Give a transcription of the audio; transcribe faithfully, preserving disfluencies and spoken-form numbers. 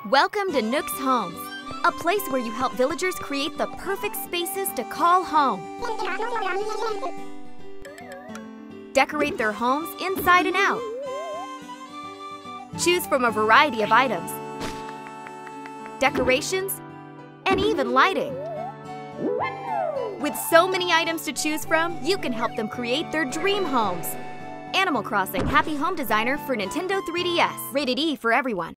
Welcome to Nooks Homes, a place where you help villagers create the perfect spaces to call home. Decorate their homes inside and out. Choose from a variety of items, decorations, and even lighting. With so many items to choose from, you can help them create their dream homes. Animal Crossing Happy Home Designer for Nintendo three D S. Rated E for everyone.